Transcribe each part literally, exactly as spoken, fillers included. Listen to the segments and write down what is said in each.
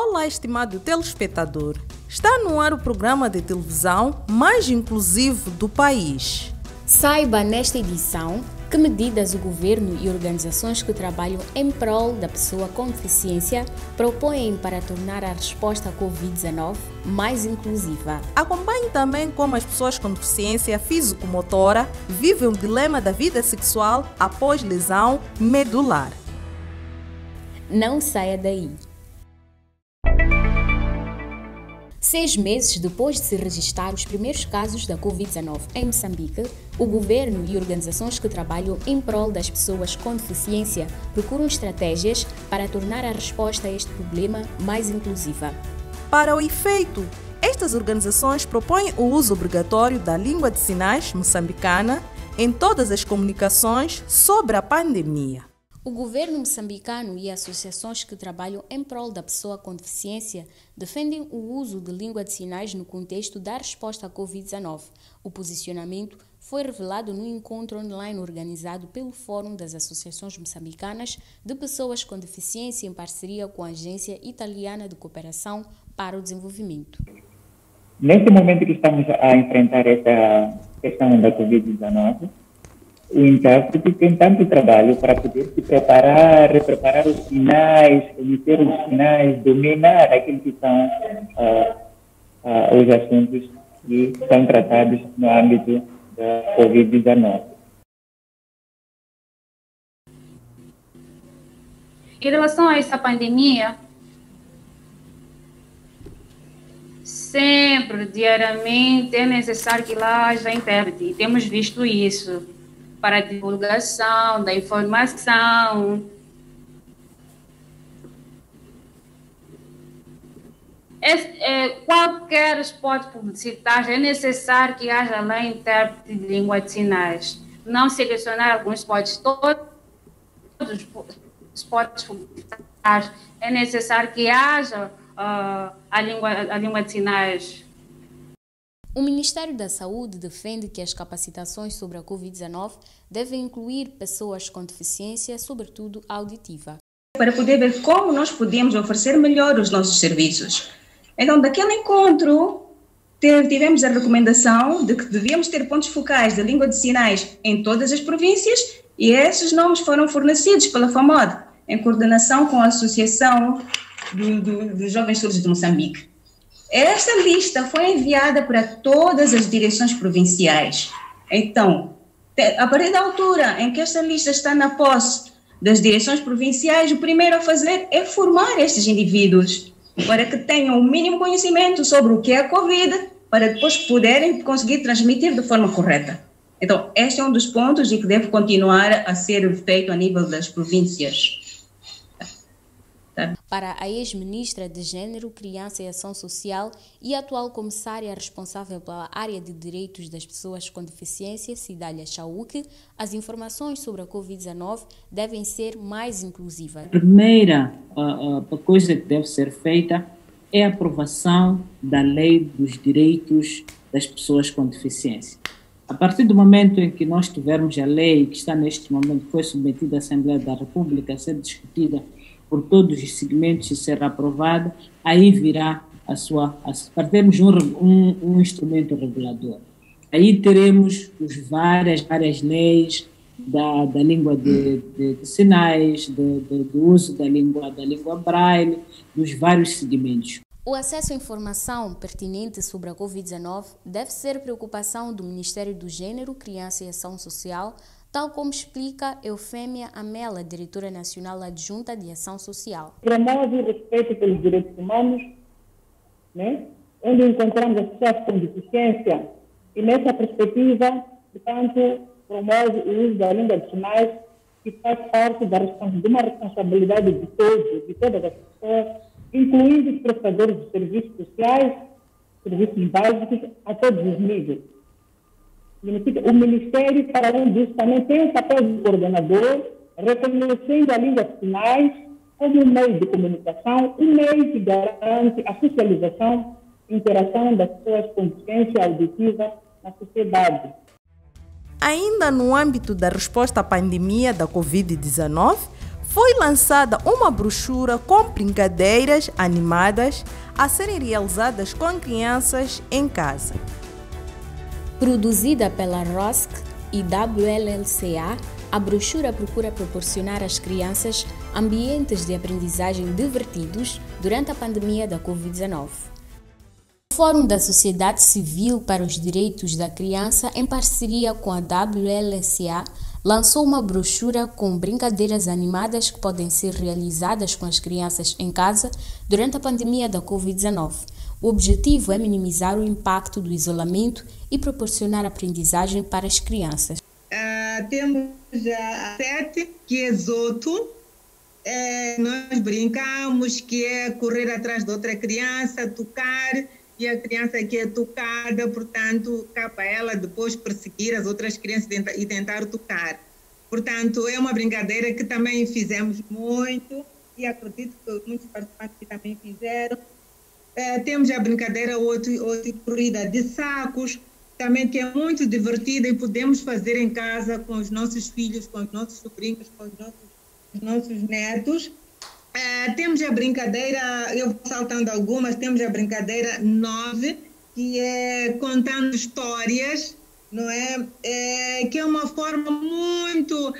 Olá, estimado telespectador. Está no ar o programa de televisão mais inclusivo do país. Saiba nesta edição que medidas o governo e organizações que trabalham em prol da pessoa com deficiência propõem para tornar a resposta à covid dezenove mais inclusiva. Acompanhe também como as pessoas com deficiência físico-motora vivem o dilema da vida sexual após lesão medular. Não saia daí. Seis meses depois de se registrar os primeiros casos da covid dezenove em Moçambique, o governo e organizações que trabalham em prol das pessoas com deficiência procuram estratégias para tornar a resposta a este problema mais inclusiva. Para o efeito, estas organizações propõem o uso obrigatório da língua de sinais moçambicana em todas as comunicações sobre a pandemia. O governo moçambicano e associações que trabalham em prol da pessoa com deficiência defendem o uso de língua de sinais no contexto da resposta à covid dezenove. O posicionamento foi revelado no encontro online organizado pelo Fórum das Associações Moçambicanas de Pessoas com Deficiência em parceria com a Agência Italiana de Cooperação para o Desenvolvimento. Nesse momento que estamos a enfrentar essa questão da covid dezenove, o intérprete tem tanto trabalho para poder se preparar, preparar os sinais, conhecer os sinais, dominar aquilo que são uh, uh, os assuntos que são tratados no âmbito da covid dezenove. Em relação a essa pandemia, sempre, diariamente, é necessário que lá haja intérprete. E temos visto isso para a divulgação da informação. É, é, qualquer spot publicitário é necessário que haja lá intérprete de língua de sinais. Não selecionar alguns spots, todos os spots publicitários, é necessário que haja uh, a, língua, a língua de sinais. O Ministério da Saúde defende que as capacitações sobre a covid dezenove devem incluir pessoas com deficiência, sobretudo auditiva. Para poder ver como nós podemos oferecer melhor os nossos serviços. Então, daquele encontro, tivemos a recomendação de que devíamos ter pontos focais de língua de sinais em todas as províncias e esses nomes foram fornecidos pela FAMOD, em coordenação com a Associação do, do, dos Jovens Surdos de Moçambique. Esta lista foi enviada para todas as direções provinciais. Então, a partir da altura em que esta lista está na posse das direções provinciais, o primeiro a fazer é formar estes indivíduos para que tenham o mínimo conhecimento sobre o que é a Covid, para depois poderem conseguir transmitir de forma correta. Então, este é um dos pontos e que deve continuar a ser feito a nível das províncias. Para a ex-ministra de Gênero, Criança e Ação Social e atual comissária responsável pela área de direitos das pessoas com deficiência, Cidália Chauque, as informações sobre a covid dezenove devem ser mais inclusivas. A primeira uh, uh, coisa que deve ser feita é a aprovação da Lei dos Direitos das Pessoas com Deficiência. A partir do momento em que nós tivermos a lei que está neste momento, foi submetida à Assembleia da República a ser discutida por todos os segmentos e ser aprovada, aí virá a sua, a, para termos um, um, um instrumento regulador. Aí teremos os várias, várias leis da, da língua de, de, de sinais, de, de, do uso da língua, da língua braille, dos vários segmentos. O acesso à informação pertinente sobre a covid dezenove deve ser preocupação do Ministério do Gênero, Criança e Ação Social, tal como explica Eufêmia Amela, diretora nacional adjunta de Ação Social. Promove o respeito pelos direitos humanos, né? Onde encontramos as pessoas com deficiência, e nessa perspectiva, portanto, promove o uso da língua de sinais, que faz parte da de uma responsabilidade de todos, de todas as pessoas, incluindo os prestadores de serviços sociais, serviços básicos, a todos os níveis. O Ministério, para além disso, também tem o papel de coordenador, reconhecendo a língua de sinais como um meio de comunicação, um meio que garante a socialização e interação das pessoas com deficiência auditiva na sociedade. Ainda no âmbito da resposta à pandemia da covid dezenove, foi lançada uma brochura com brincadeiras animadas a serem realizadas com crianças em casa. Produzida pela R O S C e W L L C A, a brochura procura proporcionar às crianças ambientes de aprendizagem divertidos durante a pandemia da covid dezenove. O Fórum da Sociedade Civil para os Direitos da Criança, em parceria com a W L L C A, lançou uma brochura com brincadeiras animadas que podem ser realizadas com as crianças em casa durante a pandemia da covid dezenove. O objetivo é minimizar o impacto do isolamento e proporcionar aprendizagem para as crianças. Uh, temos a sete, que é Zoto. É, nós brincamos que é correr atrás de outra criança, tocar, e a criança que é tocada, portanto, cabe a ela depois perseguir as outras crianças e tentar tocar. Portanto, é uma brincadeira que também fizemos muito e acredito que muitos participantes também fizeram. É, temos a brincadeira outra, outra corrida de sacos, também que é muito divertida e podemos fazer em casa com os nossos filhos, com os nossos sobrinhos, com os nossos, os nossos netos. É, temos a brincadeira, eu vou saltando algumas, temos a brincadeira nove, que é contando histórias, não é? É que é uma forma muito,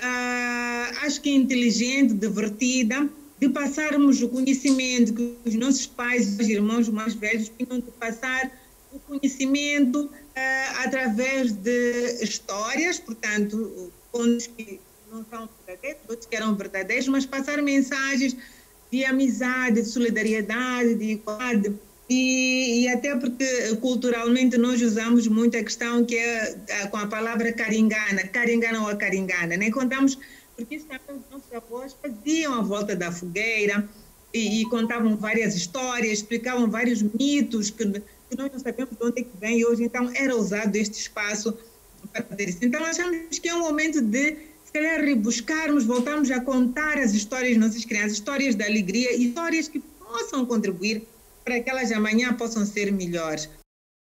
ah, acho que inteligente, divertida, de passarmos o conhecimento que os nossos pais, os irmãos mais velhos, tinham de passar o conhecimento uh, através de histórias, portanto, contos que não são verdadeiros, outros que eram verdadeiros, mas passar mensagens de amizade, de solidariedade, de igualdade, e, e até porque culturalmente nós usamos muito a questão que é uh, com a palavra caringana, caringana ou a caringana, né? Contamos, porque isso também os nossos avós faziam à volta da fogueira e, e contavam várias histórias, explicavam vários mitos que que nós não sabemos de onde é que vem hoje, então era usado este espaço para fazer isso. Então achamos que é um momento de, se calhar, rebuscarmos, voltarmos a contar as histórias das nossas crianças, histórias de alegria e histórias que possam contribuir para que elas amanhã possam ser melhores.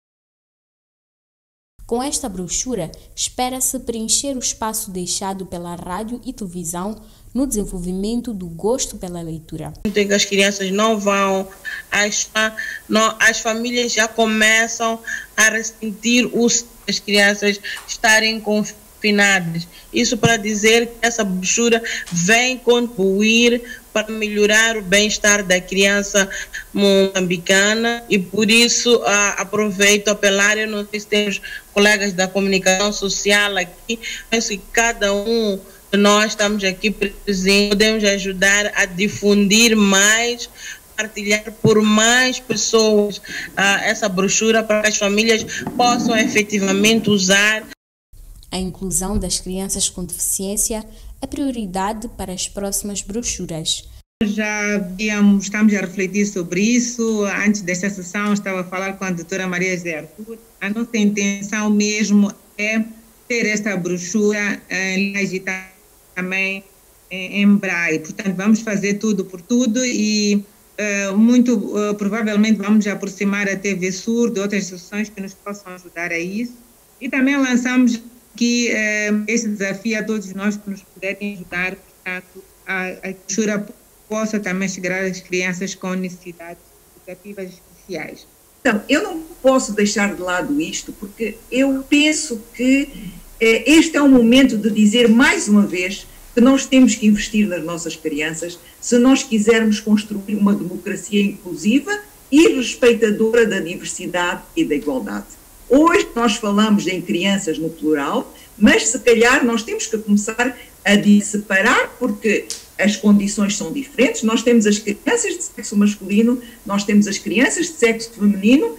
Com esta brochura, espera-se preencher o espaço deixado pela rádio e televisão no desenvolvimento do gosto pela leitura. As crianças não vão, as, não, as famílias já começam a ressentir os, as crianças estarem confinadas. Isso para dizer que essa brochura vem contribuir para melhorar o bem-estar da criança moçambicana e por isso uh, aproveito a apelar, eu não sei se temos colegas da comunicação social aqui, penso que cada um de nós estamos aqui presentes, podemos ajudar a difundir mais, partilhar por mais pessoas uh, essa brochura para que as famílias possam efetivamente usar. A inclusão das crianças com deficiência é prioridade para as próximas brochuras. Já víamos, estamos a refletir sobre isso. Antes desta sessão, estava a falar com a doutora Maria José Arthur. A nossa intenção mesmo é ter esta brochura em e também em, em braille. Portanto, vamos fazer tudo por tudo e uh, muito uh, provavelmente vamos aproximar a T V Sur de outras instituições que nos possam ajudar a isso. E também lançamos que uh, esse desafio a todos nós que nos puderem ajudar, portanto, a, a brochura possa também chegar às crianças com necessidades educativas especiais. Então, eu não posso deixar de lado isto, porque eu penso que eh, este é um momento de dizer mais uma vez que nós temos que investir nas nossas crianças se nós quisermos construir uma democracia inclusiva e respeitadora da diversidade e da igualdade. Hoje nós falamos em crianças no plural, mas se calhar nós temos que começar a separar, porque as condições são diferentes. Nós temos as crianças de sexo masculino, nós temos as crianças de sexo feminino.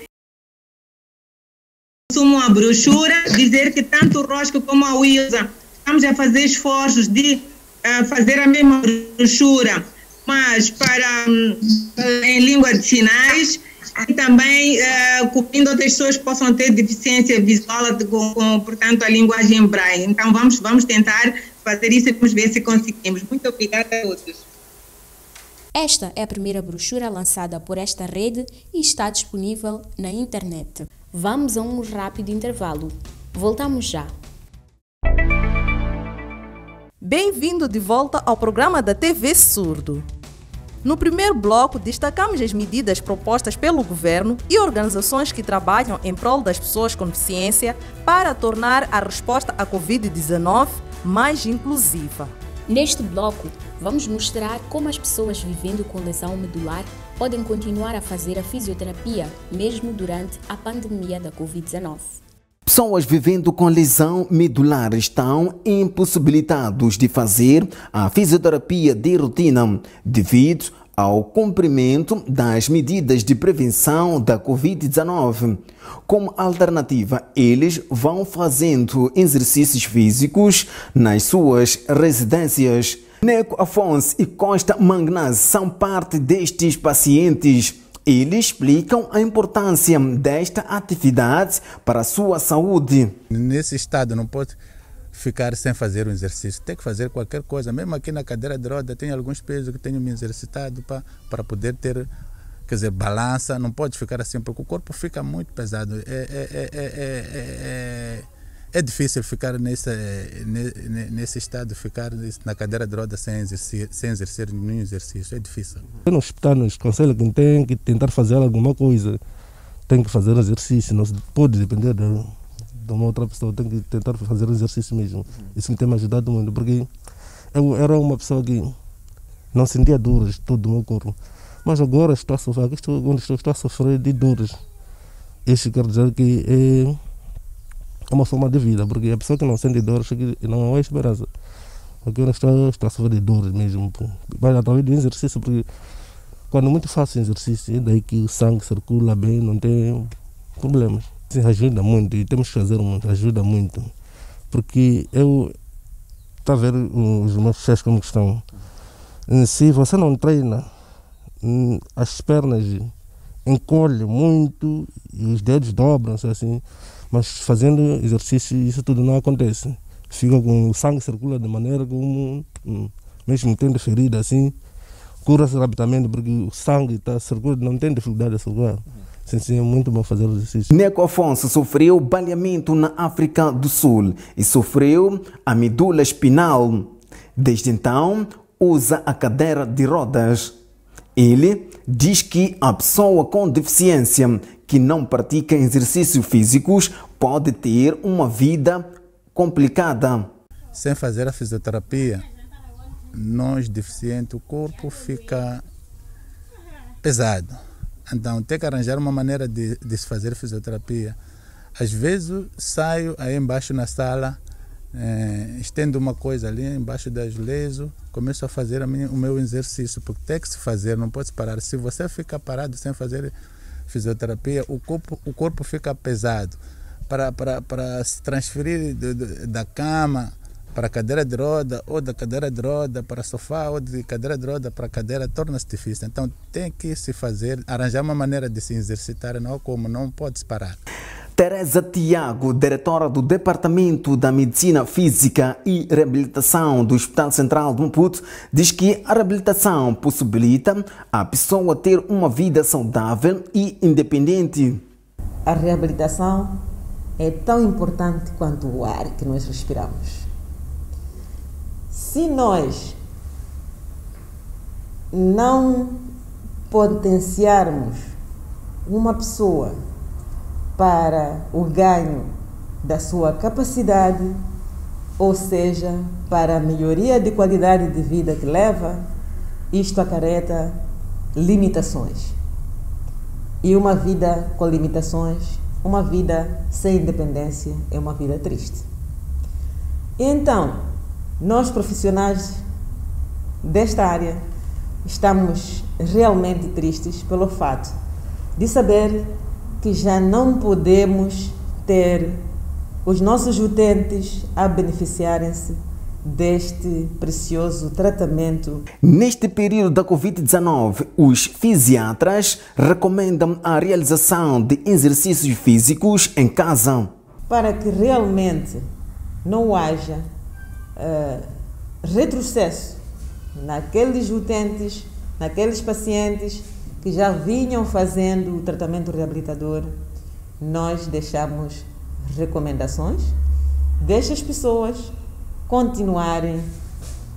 Assumo a brochura, dizer que tanto o Rosco como a Wilsa estamos a fazer esforços de uh, fazer a mesma brochura, mas para uh, em língua de sinais e também uh, cobrindo outras pessoas que possam ter deficiência visual com, com, portanto, a linguagem braille. Então vamos, vamos tentar fazer isso e vamos ver se conseguimos. Muito obrigada a todos. Esta é a primeira brochura lançada por esta rede e está disponível na internet. Vamos a um rápido intervalo. Voltamos já. Bem-vindo de volta ao programa da T V Surdo. No primeiro bloco, destacamos as medidas propostas pelo governo e organizações que trabalham em prol das pessoas com deficiência para tornar a resposta à covid dezenove mais inclusiva. Neste bloco, vamos mostrar como as pessoas vivendo com lesão medular podem continuar a fazer a fisioterapia, mesmo durante a pandemia da covid dezenove. Pessoas vivendo com lesão medular estão impossibilitados de fazer a fisioterapia de rotina devido ao cumprimento das medidas de prevenção da covid dezenove. Como alternativa, eles vão fazendo exercícios físicos nas suas residências. Neco Afonso e Costa Mangnaz são parte destes pacientes. Eles explicam a importância desta atividade para a sua saúde. Nesse estado não pode ficar sem fazer um exercício, tem que fazer qualquer coisa. Mesmo aqui na cadeira de roda tem alguns pesos que tenho me exercitado para, para poder ter, quer dizer, balança. Não pode ficar assim porque o corpo fica muito pesado. É, é, é, é, é, é, é difícil ficar nesse, nesse estado, ficar na cadeira de roda sem exercer, sem exercer nenhum exercício. É difícil. No hospital nos aconselha que tem que tentar fazer alguma coisa, tem que fazer exercício, não pode depender de, de uma outra pessoa, tem que tentar fazer exercício mesmo. Isso me tem me ajudado muito, porque eu era uma pessoa que não sentia dores todo o meu corpo, mas agora estou a sofrer, estou, estou, estou a sofrer de dores. Isso quer dizer que é É uma forma de vida, porque a pessoa que não sente dor não é esperança. Porque eu estou, estou a sofrer de dores mesmo. Mas através do exercício, porque quando muito faço exercício, é daí que o sangue circula bem, não tem problemas. Isso ajuda muito e temos que fazer muito, ajuda muito. Porque eu, está a ver os meus pés como estão. Se você não treina, as pernas encolhem muito e os dedos dobram-se assim. Mas fazendo exercício, isso tudo não acontece. Fica com o sangue circula de maneira como, mesmo tendo ferida assim, cura-se rapidamente porque o sangue está circulando, não tem dificuldade de circular. Sim, sim, é muito bom fazer exercício. Neco Afonso sofreu baleamento na África do Sul e sofreu a medula espinal. Desde então, usa a cadeira de rodas. Ele diz que a pessoa com deficiência que não pratica exercícios físicos pode ter uma vida complicada. Sem fazer a fisioterapia, nós deficientes, o corpo fica pesado. Então tem que arranjar uma maneira de, de se fazer fisioterapia. Às vezes saio aí embaixo na sala, é, estendo uma coisa ali embaixo do azulejo, começo a fazer a minha, o meu exercício, porque tem que se fazer, não pode parar. Se você ficar parado sem fazer fisioterapia, o corpo, o corpo fica pesado. Para, para, para se transferir de, de, da cama para a cadeira de roda, ou da cadeira de roda para sofá, ou de cadeira de roda para cadeira, torna-se difícil. Então tem que se fazer, arranjar uma maneira de se exercitar, não como não pode parar. Teresa Tiago, diretora do Departamento da Medicina Física e Reabilitação do Hospital Central de Maputo, diz que a reabilitação possibilita a pessoa ter uma vida saudável e independente. A reabilitação é tão importante quanto o ar que nós respiramos. Se nós não potenciarmos uma pessoa para o ganho da sua capacidade, ou seja, para a melhoria de qualidade de vida que leva, isto acarreta limitações. E uma vida com limitações, uma vida sem independência, é uma vida triste. Então, nós profissionais desta área estamos realmente tristes pelo fato de saber que já não podemos ter os nossos utentes a beneficiarem-se deste precioso tratamento. Neste período da covid dezenove, os fisiatras recomendam a realização de exercícios físicos em casa. Para que realmente não haja uh, retrocesso naqueles utentes, naqueles pacientes que já vinham fazendo o tratamento reabilitador, nós deixamos recomendações destas pessoas continuarem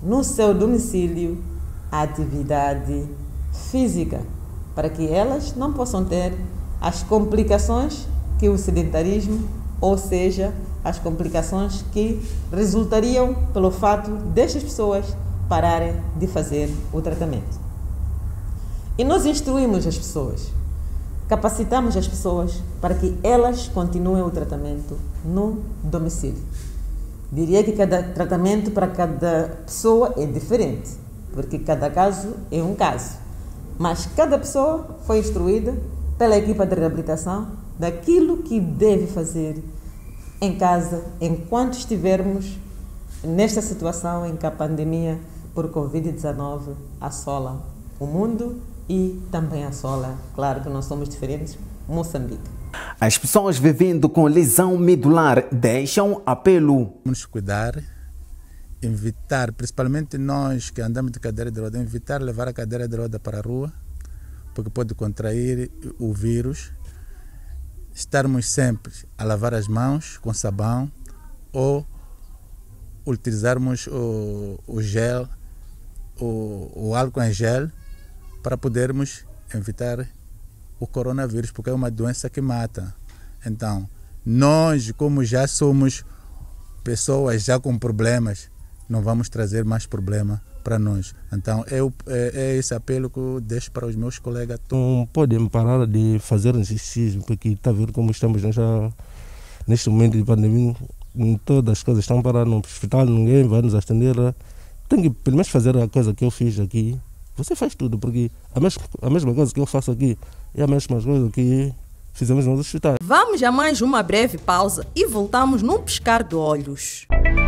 no seu domicílio a atividade física, para que elas não possam ter as complicações que o sedentarismo, ou seja, as complicações que resultariam pelo fato destas pessoas pararem de fazer o tratamento. E nós instruímos as pessoas, capacitamos as pessoas para que elas continuem o tratamento no domicílio. Diria que cada tratamento para cada pessoa é diferente, porque cada caso é um caso. Mas cada pessoa foi instruída pela equipa de reabilitação daquilo que deve fazer em casa enquanto estivermos nesta situação em que a pandemia por covid dezenove assola o mundo e também assola, claro que nós somos diferentes, Moçambique. As pessoas vivendo com lesão medular deixam apelo. Vamos cuidar, evitar, principalmente nós que andamos de cadeira de roda, evitar levar a cadeira de roda para a rua, porque pode contrair o vírus. Estarmos sempre a lavar as mãos com sabão ou utilizarmos o, o gel, o, o álcool em gel, para podermos evitar o coronavírus, porque é uma doença que mata. Então, nós, como já somos pessoas já com problemas, não vamos trazer mais problema para nós. Então, eu, é, é esse apelo que eu deixo para os meus colegas. Não podem parar de fazer exercício, porque está vendo como estamos já neste momento de pandemia, todas as coisas estão paradas no hospital, ninguém vai nos atender. Tem que pelo menos fazer a coisa que eu fiz aqui. Você faz tudo, porque a mesma, a mesma coisa que eu faço aqui é a mesma coisa que fizemos nos hospitais. Vamos a mais uma breve pausa e voltamos num piscar de olhos.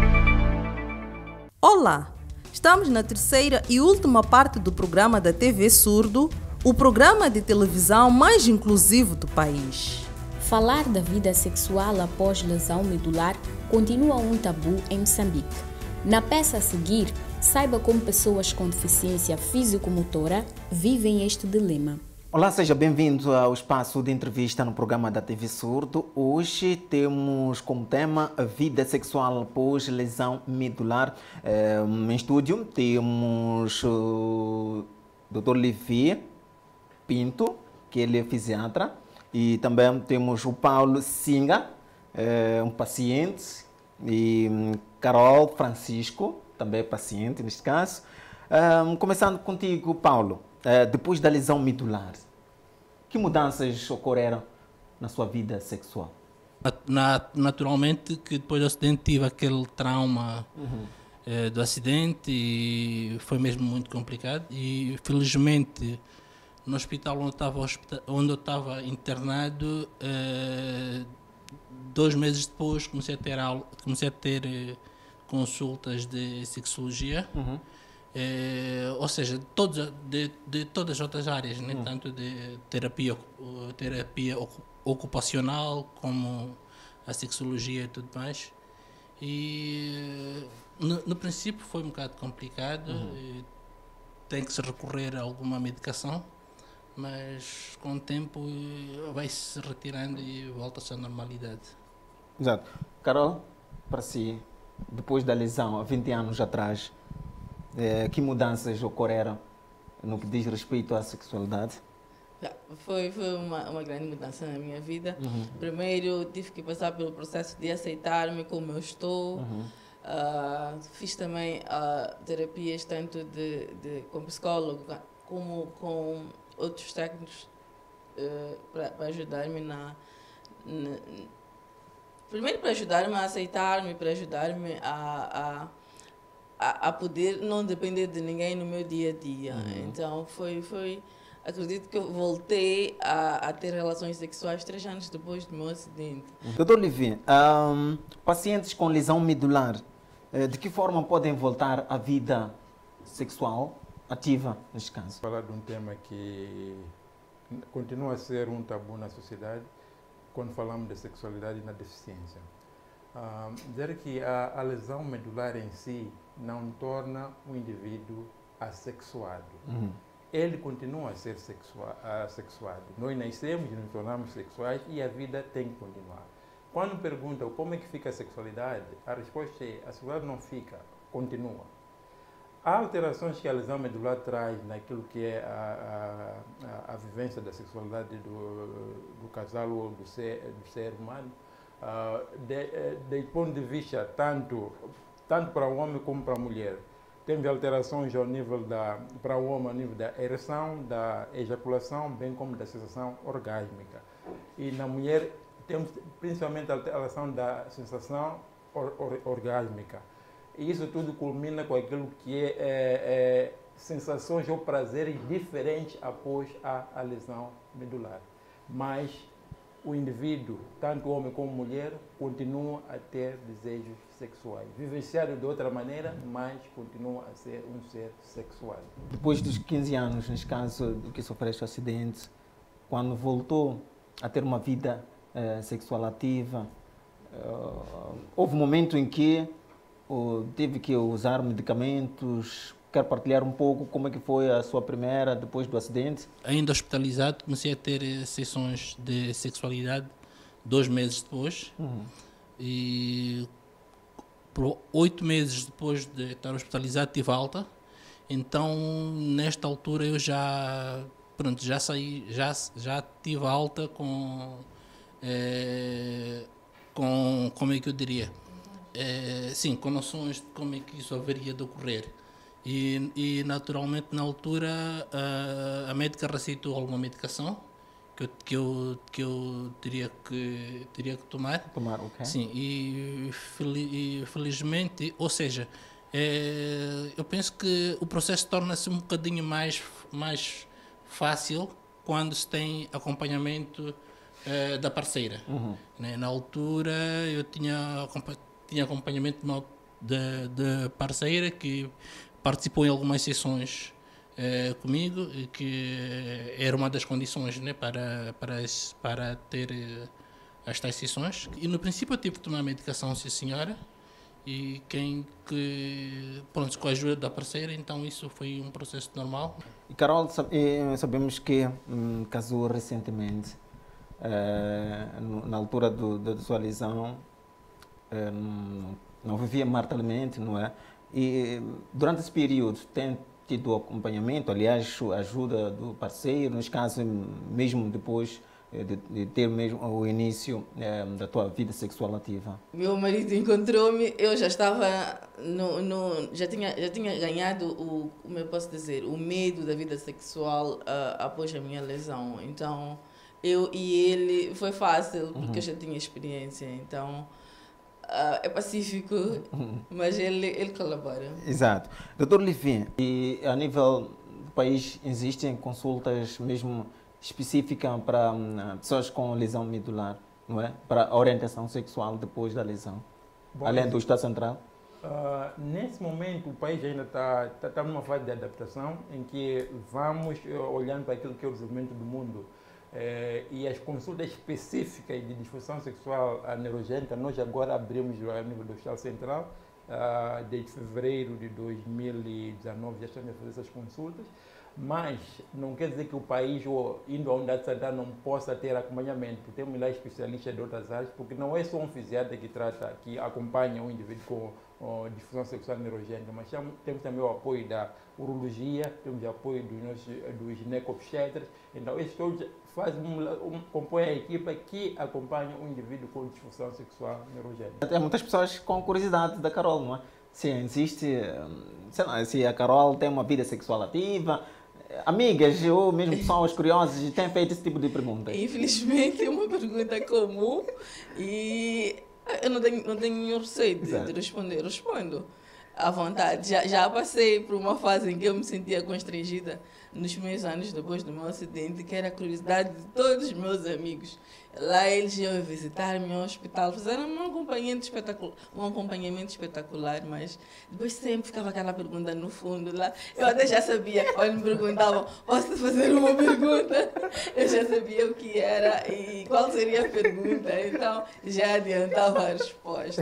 Olá! Estamos na terceira e última parte do programa da T V Surdo, o programa de televisão mais inclusivo do país. Falar da vida sexual após lesão medular continua um tabu em Moçambique. Na peça a seguir, saiba como pessoas com deficiência físico-motora vivem este dilema. Olá, seja bem-vindo ao espaço de entrevista no programa da T V Surdo. Hoje temos como tema a vida sexual após lesão medular. Em estúdio temos o doutor Levi Pinto, que ele é fisiatra, e também temos o Paulo Singa, um paciente, e Carol Francisco, também paciente neste caso. Começando contigo, Paulo. Uh, depois da lesão medular, que mudanças ocorreram na sua vida sexual? Na, naturalmente que depois do acidente tive aquele trauma uhum. uh, do acidente e foi mesmo muito complicado e felizmente no hospital onde eu estava, onde eu estava internado, uh, dois meses depois comecei a ter, comecei a ter uh, consultas de sexologia. Uhum. É, ou seja, de, todos, de, de todas as outras áreas, nem hum. tanto de terapia, terapia ocupacional como a sexologia e tudo mais. E no, no princípio foi um bocado complicado, uhum. tem que se recorrer a alguma medicação, mas com o tempo vai-se retirando e volta-se à normalidade. Exato. Carol, para si, depois da lesão, há vinte anos atrás, É, que mudanças ocorreram no que diz respeito à sexualidade? Foi, foi uma, uma grande mudança na minha vida. Uhum. Primeiro tive que passar pelo processo de aceitar-me como eu estou. Uhum. Uh, fiz também uh, terapias tanto de, de, com psicólogo como com outros técnicos uh, para ajudar-me na, na... Primeiro para ajudar-me a aceitar-me, para ajudar-me a... a A, a poder não depender de ninguém no meu dia a dia. Uhum. Então, foi, foi... Acredito que eu voltei a, a ter relações sexuais três anos depois do meu acidente. doutor Levi, um, pacientes com lesão medular, de que forma podem voltar à vida sexual ativa, neste caso? Falar de um tema que continua a ser um tabu na sociedade quando falamos de sexualidade na deficiência. Uh, dizer que a, a lesão medular em si não torna o indivíduo assexuado. Uhum. Ele continua a ser sexua, assexuado. Nós nascemos e nos tornamos sexuais e a vida tem que continuar. Quando perguntam como é que fica a sexualidade, a resposta é a sexualidade não fica, continua. há alterações que a lesão medular traz naquilo que é a, a, a, a vivência da sexualidade do, do casal ou do ser, do ser humano, uh, de, de ponto de vista tanto, tanto para o homem como para a mulher. Temos alterações ao nível da, para o homem, ao nível da ereção, da ejaculação, bem como da sensação orgásmica. E na mulher temos principalmente a alteração da sensação or, or, orgásmica. E isso tudo culmina com aquilo que é, é, é sensações ou prazeres diferentes após a, a lesão medular. Mas o indivíduo, tanto homem como mulher, continua a ter desejos sexuais. Vivenciado de outra maneira, mas continua a ser um ser sexual. Depois dos quinze anos, neste caso do que sofreu este acidente, quando voltou a ter uma vida eh, sexual ativa, uh, houve um momento em que uh, teve que usar medicamentos. Quer partilhar um pouco como é que foi a sua primeira, depois do acidente? Ainda hospitalizado, comecei a ter sessões de sexualidade dois meses depois. Uhum. E por oito meses depois de estar hospitalizado tive alta. Então, nesta altura eu já, pronto, já saí, já, já tive alta com, é, com, como é que eu diria? É, sim, com noções de como é que isso haveria de ocorrer. E, e naturalmente na altura a, a médica receitou alguma medicação que eu, que eu, que eu teria, que, teria que tomar. Tomar, ok. Sim, e, e felizmente, ou seja, é, eu penso que o processo torna-se um bocadinho mais, mais fácil quando se tem acompanhamento é, da parceira. Uhum. Né? Na altura eu tinha, tinha acompanhamento da parceira que participou em algumas sessões eh, comigo, e que era uma das condições, né, para, para, para ter eh, as tais sessões. E no princípio eu tive que tomar medicação, sim senhora, e quem que, pronto, com a ajuda da parceira, então isso foi um processo normal. E Carol, sabemos que um, casou recentemente, eh, na altura do, da sua lesão, eh, não, não vivia maritalmente, não é? E durante esse período tem tido acompanhamento, aliás, ajuda do parceiro, nos casos mesmo depois de, de ter mesmo o início é, da tua vida sexual ativa? Meu marido encontrou-me, eu já estava no, no já tinha já tinha ganhado o, como eu posso dizer, o medo da vida sexual uh, após a minha lesão. Então eu e ele foi fácil porque uhum. eu já tinha experiência. Então Uh, é pacífico, mas ele, ele colabora. Exato. doutor Livin, e a nível do país existem consultas mesmo específicas para um, pessoas com lesão medular, não é? Para a orientação sexual depois da lesão, Bom, além do Estado Central? Uh, nesse momento o país ainda está tá, tá numa fase de adaptação em que vamos olhando para aquilo que é o desenvolvimento do mundo. Eh, e as consultas específicas de disfunção sexual neurogênica, nós agora abrimos a nível do Estado Central, uh, desde fevereiro de dois mil e dezenove já estamos a fazer essas consultas, mas não quer dizer que o país, ou indo à unidade sanitária, não possa ter acompanhamento. Temos lá especialistas de outras áreas, porque não é só um fisiatra que trata, que acompanha o indivíduo com oh, disfunção sexual neurogênica, mas temos também o apoio da urologia, temos o apoio dos, nossos, dos ginecobstetras. Então, esses todos fazem um, um, compõem a equipa que acompanha o indivíduo com disfunção sexual neurogênica. Tem muitas pessoas com curiosidade da Carol, não é? Se existe, sei lá, se a Carol tem uma vida sexual ativa, amigas ou mesmo pessoas curiosas têm feito esse tipo de pergunta? Infelizmente é uma pergunta comum e eu não tenho, não tenho nenhum receio de, de responder. Eu respondo à vontade. Já, já passei por uma fase em que eu me sentia constrangida nos meus anos depois do meu acidente, que era a curiosidade de todos os meus amigos. Lá eles iam visitar-me ao hospital, fizeram um acompanhamento espetacular, um acompanhamento espetacular, mas depois sempre ficava aquela pergunta no fundo lá. Eu até já sabia, quando me perguntavam, posso fazer uma pergunta? Eu já sabia o que era e qual seria a pergunta, então já adiantava a resposta.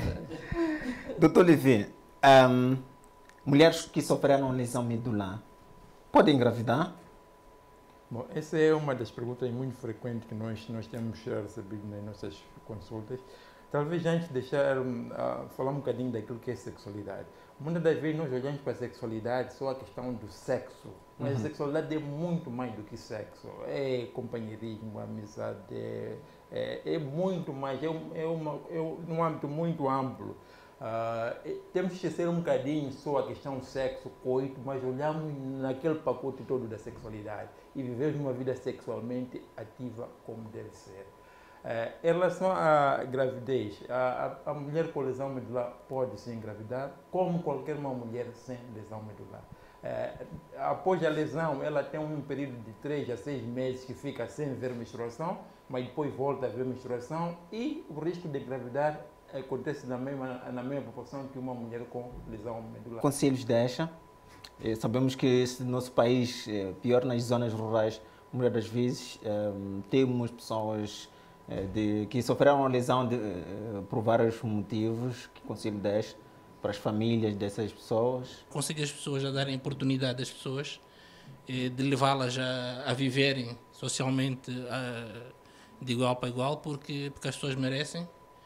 doutor Livin, um, mulheres que sofreram lesão medular podem engravidar? Bom, essa é uma das perguntas muito frequentes que nós, nós temos recebido nas nossas consultas. talvez antes de deixar uh, falar um bocadinho daquilo que é sexualidade. Muitas das vezes nós olhamos para a sexualidade só a questão do sexo, mas uhum. a sexualidade é muito mais do que sexo. É companheirismo, amizade, é, é, é muito mais, é, é, uma, é um âmbito muito amplo. Uh, temos que esquecer um bocadinho só a questão do sexo, coito, mas olhamos naquele pacote todo da sexualidade e vivemos uma vida sexualmente ativa como deve ser. Uh, em relação à gravidez, a, a, a mulher com lesão medular pode se engravidar, como qualquer uma mulher sem lesão medular. Uh, após a lesão, ela tem um período de três a seis meses que fica sem ver menstruação, mas depois volta a ver menstruação e o risco de engravidar acontece na mesma, na mesma proporção que uma mulher com lesão medular. Conselhos deixa. Sabemos que esse nosso país, pior nas zonas rurais, muitas das vezes temos pessoas de, que sofreram lesão de, por vários motivos. Que conselho deixa para as famílias dessas pessoas? Conselho as pessoas a darem oportunidade às pessoas, de levá-las a, a viverem socialmente a, de igual para igual, porque, porque as pessoas merecem.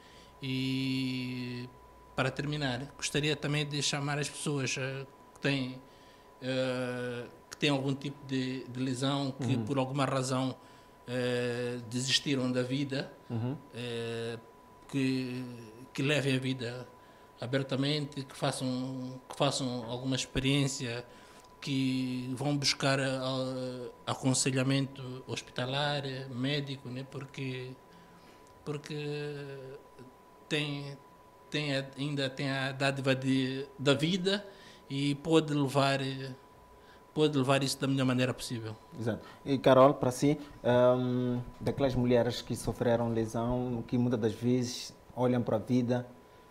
E para terminar, gostaria também de chamar as pessoas uh, que, têm, uh, que têm algum tipo de, de lesão, que uhum. por alguma razão uh, desistiram da vida, uhum. uh, que, que levem a vida abertamente, que façam, que façam alguma experiência, que vão buscar uh, aconselhamento hospitalar, médico, né? porque, porque tem, tem ainda tem a dádiva de, da vida e pode levar, pode levar isso da melhor maneira possível. Exato. E Carol, para si, um, daquelas mulheres que sofreram lesão, que muitas das vezes olham para a vida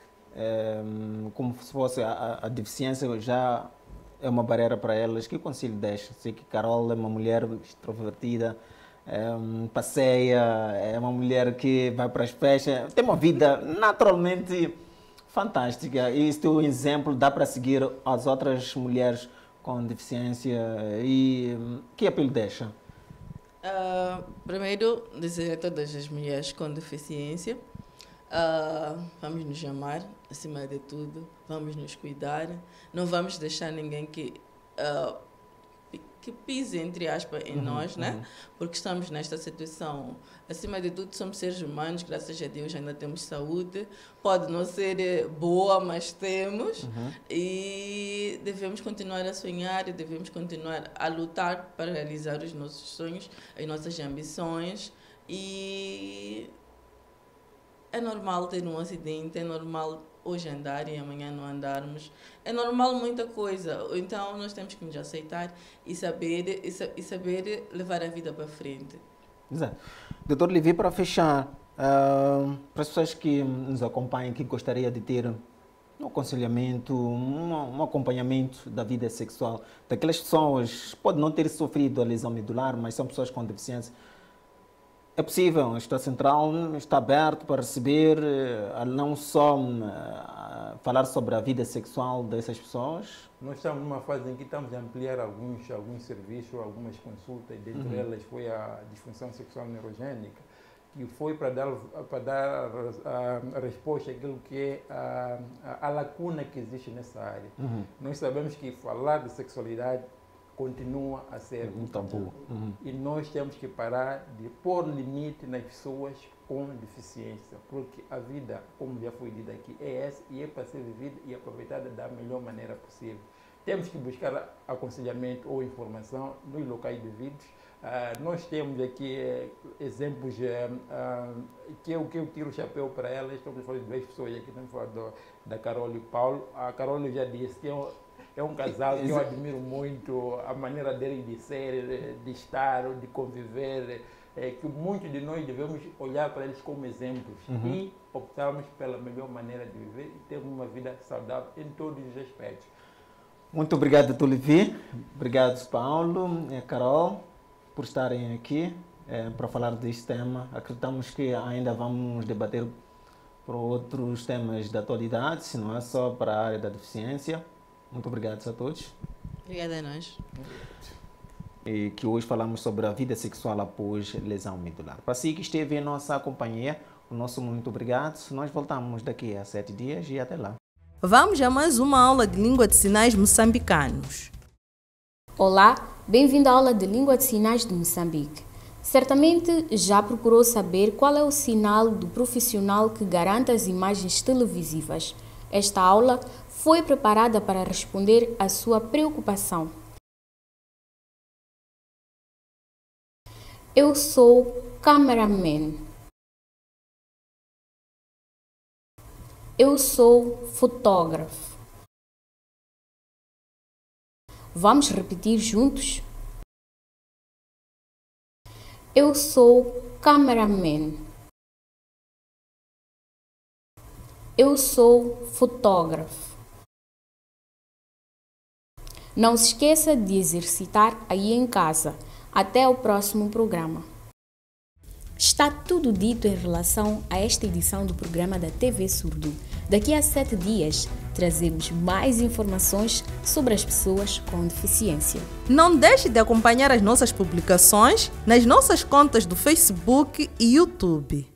um, como se fosse a, a deficiência já é uma barreira para elas, que conselho deixa? Sei que Carol é uma mulher extrovertida, Um, passeia, é uma mulher que vai para as festas, tem uma vida naturalmente fantástica. E este é um exemplo, dá para seguir as outras mulheres com deficiência. E que apelo deixa? Uh, primeiro, dizer a todas as mulheres com deficiência, uh, vamos nos amar, acima de tudo, vamos nos cuidar, não vamos deixar ninguém que... Uh, que pise, entre aspas, em uhum, nós, né? Uhum. Porque estamos nesta situação. Acima de tudo, somos seres humanos, graças a Deus ainda temos saúde. Pode não ser boa, mas temos. Uhum. E devemos continuar a sonhar e devemos continuar a lutar para realizar os nossos sonhos, as nossas ambições. E é normal ter um acidente, é normal hoje andar e amanhã não andarmos. É normal muita coisa. Então, nós temos que nos aceitar e saber, e, sa e saber levar a vida para frente. Exato. doutor Levi, para fechar, uh, para as pessoas que nos acompanham, que gostaria de ter um aconselhamento, um, um acompanhamento da vida sexual, daquelas pessoas, pode não ter sofrido a lesão medular, mas são pessoas com deficiência, é possível, a Estado Central está aberto para receber, não só uh, falar sobre a vida sexual dessas pessoas? Nós estamos numa fase em que estamos a ampliar alguns, alguns serviços, algumas consultas, dentre uhum. elas foi a disfunção sexual neurogênica, que foi para dar, para dar a, a resposta àquilo que é a, a, a lacuna que existe nessa área. Uhum. Nós sabemos que falar de sexualidade continua a ser um tabu. Uhum. E nós temos que parar de pôr limite nas pessoas com deficiência, porque a vida, como já foi dito aqui, é essa e é para ser vivida e aproveitada da melhor maneira possível. Temos que buscar aconselhamento ou informação nos locais devidos. Uh, nós temos aqui uh, exemplos uh, uh, que, eu, que eu tiro o chapéu para elas. Estamos falando de duas pessoas aqui, estamos falando da Carol e Paulo. A Carol já disse que é um, é um casal que eu admiro muito, a maneira dele de ser, de estar, de conviver, é, que muitos de nós devemos olhar para eles como exemplos uhum. e optarmos pela melhor maneira de viver e ter uma vida saudável em todos os aspectos. Muito obrigado, doutor Levi. Obrigado, Paulo e Carol, por estarem aqui é, para falar deste tema. Acreditamos que ainda vamos debater por outros temas da atualidade, se não é só para a área da deficiência. Muito obrigado a todos. Obrigada a nós. E que hoje falamos sobre a vida sexual após lesão medular. Para si que esteve em nossa companhia, O nosso muito obrigado. Nós voltamos daqui a sete dias e até lá. Vamos a mais uma aula de língua de sinais moçambicanos. Olá, bem-vindo à aula de língua de sinais de Moçambique. Certamente já procurou saber qual é o sinal do profissional que garante as imagens televisivas. Esta aula foi preparada para responder à sua preocupação. Eu sou cameraman. Eu sou fotógrafo. Vamos repetir juntos? Eu sou cameraman. Eu sou fotógrafo. Não se esqueça de exercitar aí em casa. Até o próximo programa. Está tudo dito em relação a esta edição do programa da T V Surdo. Daqui a sete dias, trazemos mais informações sobre as pessoas com deficiência. Não deixe de acompanhar as nossas publicações nas nossas contas do Facebook e YouTube.